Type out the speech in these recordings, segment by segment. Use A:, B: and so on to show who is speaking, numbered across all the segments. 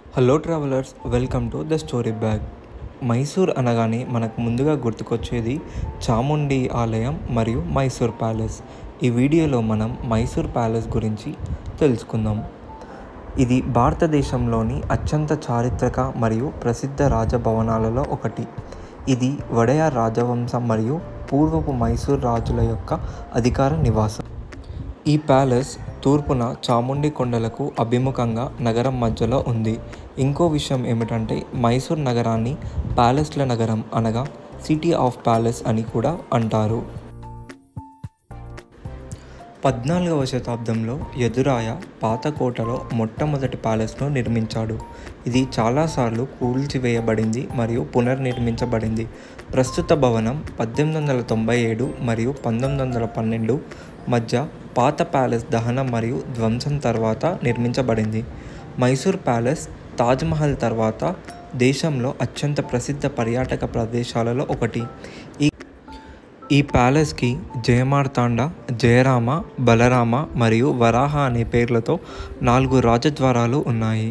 A: Hello travellers, welcome to the story bag. Mysore అనగానే మనకు ముందుగా గుర్తుకొచ్చేది చాముండి ఆలయం మరియు మైసూర్ ప్యాలెస్. ఈ వీడియోలో మనం మైసూర్ ప్యాలెస్ గురించి తెలుసుకుందాం. ఇది భారతదేశంలోని అత్యంత చారిత్రక మరియు ప్రసిద్ధ రాజభవనాలలో ఒకటి. ఇది వడయార్ రాజవంశం మరియు పూర్వపు మైసూర్ రాజుల యొక్క అధికార నివాసం. ఈ ప్యాలెస్ తూర్పున చాముండి కొండలకు అభిముఖంగా నగరం మధ్యలో ఉంది. ఇంకో విషయం ఏమిటంటే మైసూర్ నగరాన్ని ప్యాలెస్ల నగరం అనగా సిటీ ఆఫ్ ప్యాలెస్ అని కూడా అంటారు. 14వ శతాబ్దంలో యదురాయ పాతకోటలో మొట్టమొదటి ప్యాలెస్ను నిర్మించాడు. ఇది చాలాసార్లు కూల్చివేయబడింది మరియు పునర్నిర్మించబడింది. ప్రస్తుత భవనం 1897 మరియు 1912 మధ్య పాత ప్యాలెస్ దహనం మరియు ధ్వంసం తర్వాత నిర్మించబడింది. మైసూర్ ప్యాలెస్ తాజ్మహల్ తర్వాత దేశంలో అత్యంత ప్రసిద్ధ పర్యాటక ప్రదేశాలలో ఒకటి. ఈ ప్యాలెస్కి జయమార్తాండ, జయరామ, బలరామ మరియు వరాహ అనే పేర్లతో 4 రాజద్వారాలు ఉన్నాయి.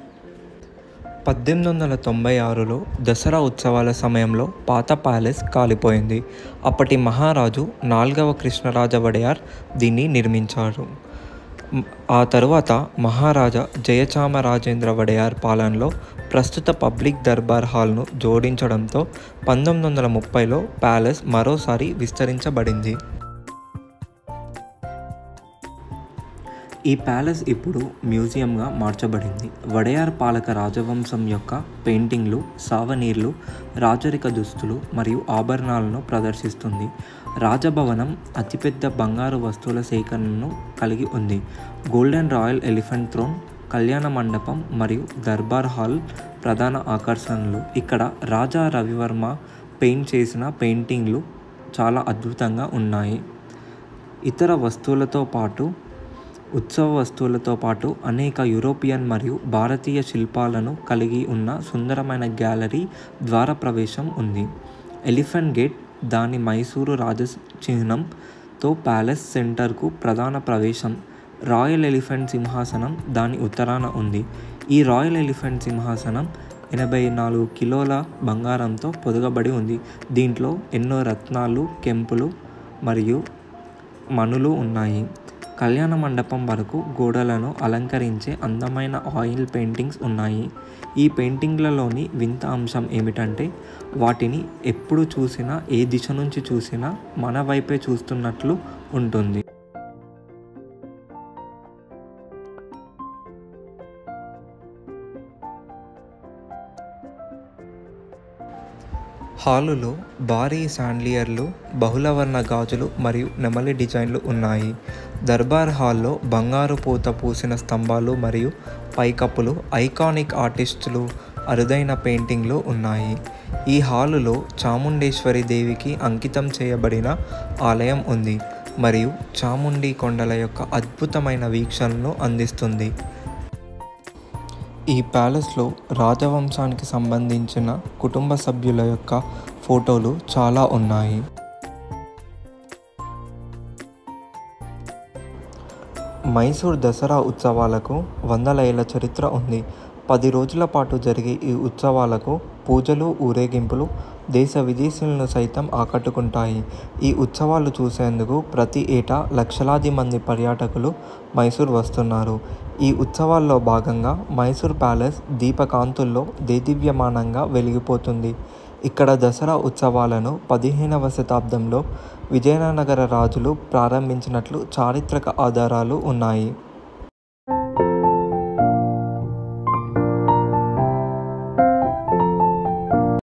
A: 1896లో దసరా ఉత్సవాల సమయంలో పాత ప్యాలెస్ కాలిపోయింది. అప్పటి మహారాజు 4వ కృష్ణరాజ వడయార్ దీన్ని నిర్మించారు. ఆ తరువాత మహారాజా జయచామరాజేంద్ర వడయార్ పాలనలో ప్రస్తుత పబ్లిక్ దర్బార్ హాల్ను జోడించడంతో 1930లో ప్యాలెస్ మరోసారి విస్తరించబడింది. ఈ ప్యాలెస్ ఇప్పుడు మ్యూజియంగా మార్చబడింది. వడయార్ పాలక రాజవంశం యొక్క పెయింటింగ్లు, సావనీర్లు, రాజరిక దుస్తులు మరియు ఆభరణాలను ప్రదర్శిస్తుంది. రాజభవనం అతిపెద్ద బంగారు వస్తువుల సేకరణను కలిగి ఉంది. గోల్డెన్ రాయల్ ఎలిఫెంట్ థ్రోన్, కళ్యాణ మండపం మరియు దర్బార్ హాల్ ప్రధాన ఆకర్షణలు. ఇక్కడ రాజా రవివర్మ పెయింట్ చేసిన పెయింటింగ్లు చాలా అద్భుతంగా ఉన్నాయి. ఇతర వస్తువులతో పాటు ఉత్సవ వస్తువులతో పాటు అనేక యూరోపియన్ మరియు భారతీయ శిల్పాలను కలిగి ఉన్న సుందరమైన గ్యాలరీ ద్వార ప్రవేశం ఉంది. ఎలిఫెంట్ గేట్ దాని మైసూరు రాజ చిహ్నంతో ప్యాలెస్ సెంటర్కు ప్రధాన ప్రవేశం. రాయల్ ఎలిఫెంట్ సింహాసనం దాని ఉత్తరాన ఉంది. ఈ రాయల్ ఎలిఫెంట్ సింహాసనం 84 కిలోల బంగారంతో పొదగబడి ఉంది. దీంట్లో ఎన్నో రత్నాలు, కెంపులు మరియు మణులు ఉన్నాయి. కళ్యాణ మండపం వరకు గోడలను అలంకరించే అందమైన ఆయిల్ పెయింటింగ్స్ ఉన్నాయి. ఈ పెయింటింగ్లలోని వింత అంశం ఏమిటంటే వాటిని ఎప్పుడు చూసినా, ఏ దిశ నుంచి చూసినా మన వైపే చూస్తున్నట్లు ఉంటుంది. హాలులో భారీ శాండ్లియర్లు, బహుళవర్ణ గాజులు మరియు నెమలి డిజైన్లు ఉన్నాయి. దర్బార్ హాల్లో బంగారు పూత పూసిన స్తంభాలు మరియు పైకప్పులు, ఐకానిక్ ఆర్టిస్టులు, అరుదైన పెయింటింగ్లు ఉన్నాయి. ఈ హాలులో చాముండేశ్వరి దేవికి అంకితం చేయబడిన ఆలయం ఉంది మరియు చాముండి కొండల యొక్క అద్భుతమైన వీక్షణను అందిస్తుంది. ఈ ప్యాలెస్లో రాజవంశానికి సంబంధించిన కుటుంబ సభ్యుల యొక్క ఫోటోలు చాలా ఉన్నాయి. మైసూర్ దసరా ఉత్సవాలకు వందల ఏళ్ల చరిత్ర ఉంది. 10 రోజుల పాటు జరిగే ఈ ఉత్సవాలకు పూజలు, ఊరేగింపులు దేశ విదేశీయులను సైతం ఆకట్టుకుంటాయి. ఈ ఉత్సవాలు చూసేందుకు ప్రతి ఏటా లక్షలాది మంది పర్యాటకులు మైసూర్ వస్తున్నారు. ఈ ఉత్సవాల్లో భాగంగా మైసూర్ ప్యాలెస్ దీపకాంతుల్లో దేదీప్యమానంగా వెలిగిపోతుంది. ఇక్కడ దసరా ఉత్సవాలను 15వ శతాబ్దంలో విజయనగర రాజులు ప్రారంభించినట్లు చారిత్రక ఆధారాలు ఉన్నాయి.